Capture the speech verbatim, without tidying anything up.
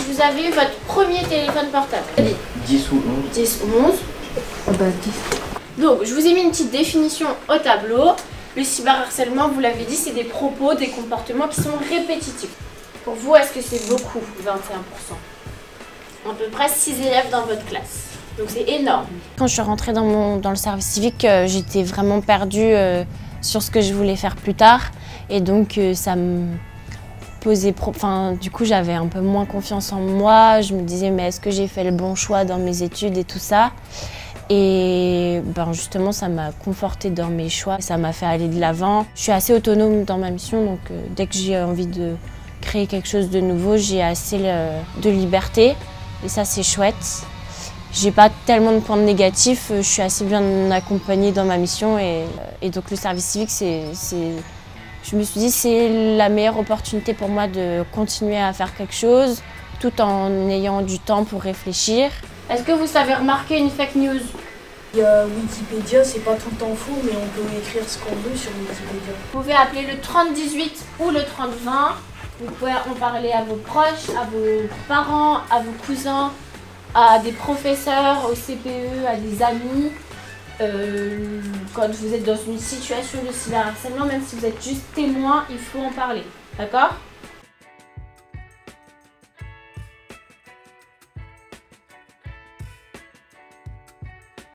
vous avez eu votre premier téléphone portable? dix ou onze. dix ou onze. Oh bah dix. Donc, je vous ai mis une petite définition au tableau. Le cyberharcèlement, vous l'avez dit, c'est des propos, des comportements qui sont répétitifs. Pour vous, est-ce que c'est beaucoup, vingt et un pour cent? À peu près six élèves dans votre classe. Donc c'est énorme. Quand je suis rentrée dans, mon, dans le service civique, euh, j'étais vraiment perdue euh, sur ce que je voulais faire plus tard. Et donc euh, ça me posait... Pro... Enfin, du coup, j'avais un peu moins confiance en moi. Je me disais, mais est-ce que j'ai fait le bon choix dans mes études et tout ça? Et ben, justement, ça m'a confortée dans mes choix. Ça m'a fait aller de l'avant. Je suis assez autonome dans ma mission, donc euh, dès que j'ai envie de créer quelque chose de nouveau, j'ai assez le, de liberté. Et ça, c'est chouette. J'ai pas tellement de points négatifs, je suis assez bien accompagnée dans ma mission et, et donc le service civique, c'est, c'est, je me suis dit c'est la meilleure opportunité pour moi de continuer à faire quelque chose tout en ayant du temps pour réfléchir. Est-ce que vous savez remarquer une fake news? Il y a Wikipédia, c'est pas tout le temps faux, mais on peut écrire ce qu'on veut sur Wikipédia. Vous pouvez appeler le trente dix-huit ou le trente vingt. Vous pouvez en parler à vos proches, à vos parents, à vos cousins, à des professeurs, au C P E, à des amis. Euh, quand vous êtes dans une situation de cyberharcèlement, même si vous êtes juste témoin, il faut en parler. D'accord ?